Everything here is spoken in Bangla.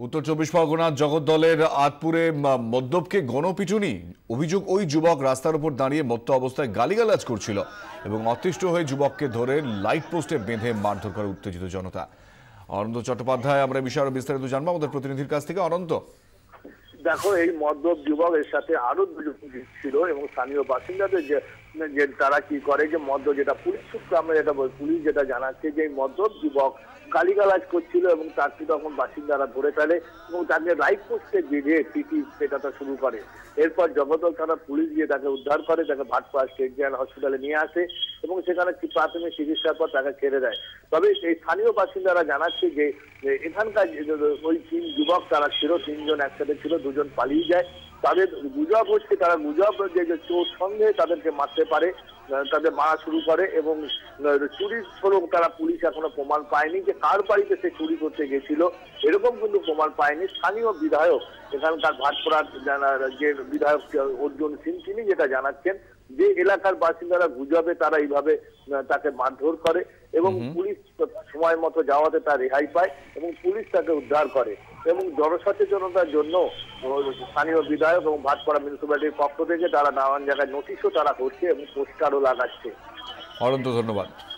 উত্তর চব্বিশ পরগনার জগদ্দলের আতপুরে মদ্যপকে গণপিটুনি। অভিযোগ, ওই যুবক রাস্তার উপর দাঁড়িয়ে মত্ত অবস্থায় গালিগালাজ করছিল এবং অতিষ্ঠ হয়ে যুবককে ধরে লাইট পোস্টে বেঁধে মারধর করে উত্তেজিত জনতা। অনন্ত চট্টোপাধ্যায় আমরা বিষয়ে আরো বিস্তারিত জানবো আমাদের প্রতিনিধির কাছ থেকে। অনন্ত, দেখো, এই মদ্যপ যুবকের সাথে আরো দুজন ছিল এবং স্থানীয় বাসিন্দাদের যে তারা কি করে, যে মদ্য যেটা পুলিশ সূত্রে আমরা যেটা পুলিশ যেটা জানাচ্ছে যে মদ্যপ যুবক গালিগালাজ করছিল এবং তাকে তখন বাসিন্দারা ধরে ফেলে এবং তাকে লাইট পোস্টে বেঁধে পিটি পেটাতে শুরু করে। এরপর জগদ্দল থানার পুলিশ গিয়ে তাকে উদ্ধার করে, তাকে ভাটপাড়া স্টেট জেনারেল হসপিটালে নিয়ে আসে এবং সেখানে প্রাথমিক চিকিৎসার পর তাকে ছেড়ে দেয়। তবে এই স্থানীয় বাসিন্দারা জানাচ্ছে যে এখানকার ওই তিন যুবক তারা ছিল, তিনজন একসাথে ছিল, দুজন পালিয়ে যায়। তাদের গুজব হচ্ছে, তারা গুজব যে চোর সন্দেহে তাদেরকে মারতে পারে, তাদের মারা শুরু করে এবং চুরির ফলেও তারা পুলিশ এখনো প্রমাণ পায়নি যে কার বাড়িতে সে চুরি করতে গেছিল, এরকম কিন্তু প্রমাণ পায়নি। স্থানীয় বিধায়ক, এখানকার ভাটপাড়ার যে বিধায়ক অর্জুন সিং, তিনি যেটা জানাচ্ছেন যে এলাকার বাসিন্দারা গুজবে তারা এইভাবে তাকে মারধর করে এবং পুলিশ সময় মতো যাওয়াতে তার রেহাই পায় এবং পুলিশ তাকে উদ্ধার করে এবং জনসচেতনতার জন্য স্থানীয় বিধায়ক এবং ভাটপাড়া মিউনিসিপ্যালিটির পক্ষ থেকে তারা নানান জায়গায় নোটিশও তারা করছে এবং পোস্টারও লাগাচ্ছে। অনন্ত, ধন্যবাদ।